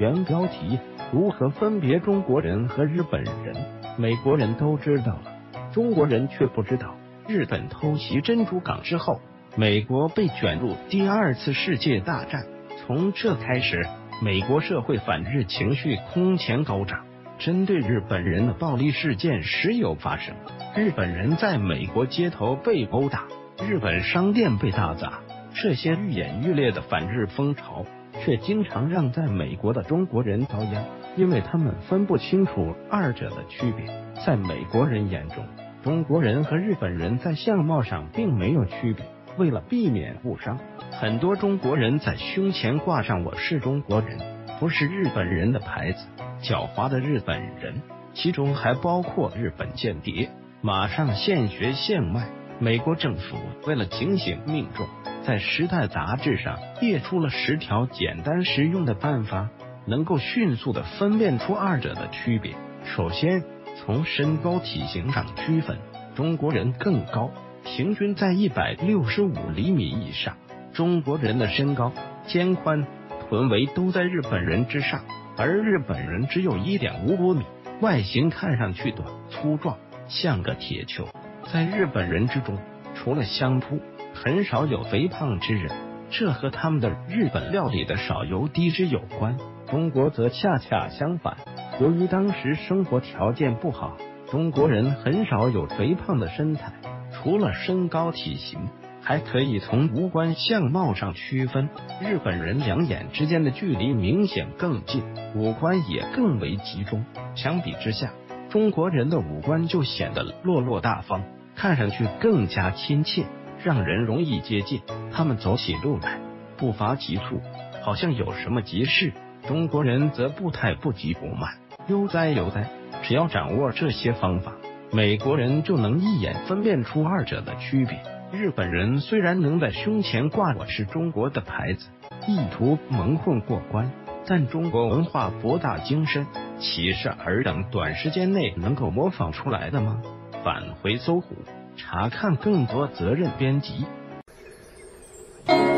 原标题：如何分别中国人和日本人？美国人都知道了，中国人却不知道。日本偷袭珍珠港之后，美国被卷入第二次世界大战。从这开始，美国社会反日情绪空前高涨，针对日本人的暴力事件时有发生。日本人在美国街头被殴打，日本商店被大砸，这些愈演愈烈的反日风潮却经常让在美国的中国人遭殃，因为他们分不清楚二者的区别。在美国人眼中，中国人和日本人在相貌上并没有区别。为了避免误伤，很多中国人在胸前挂上我是中国人，不是日本人的牌子。狡猾的日本人，其中还包括日本间谍，马上现学现卖。美国政府为了警醒民众，在《时代》杂志上列出了10条简单实用的办法，能够迅速地分辨出二者的区别。首先，从身高体型上区分，中国人更高，平均在165厘米以上。中国人的身高、肩宽、臀围都在日本人之上，而日本人只有1.5多米，外形看上去短粗壮，像个铁球。在日本人之中，除了相扑，很少有肥胖之人，这和他们的日本料理的少油低脂有关。中国则恰恰相反，由于当时生活条件不好，中国人很少有肥胖的身材。除了身高体型，还可以从五官相貌上区分。日本人两眼之间的距离明显更近，五官也更为集中。相比之下，中国人的五官就显得落落大方，看上去更加亲切，让人容易接近。他们走起路来步伐急促，好像有什么急事。中国人则不太不急不慢，悠哉悠哉。只要掌握这些方法，美国人就能一眼分辨出二者的区别。日本人虽然能在胸前挂我是中国的牌子，意图蒙混过关，但中国文化博大精深，岂是尔等短时间内能够模仿出来的吗？返回搜狐，查看更多责任编辑。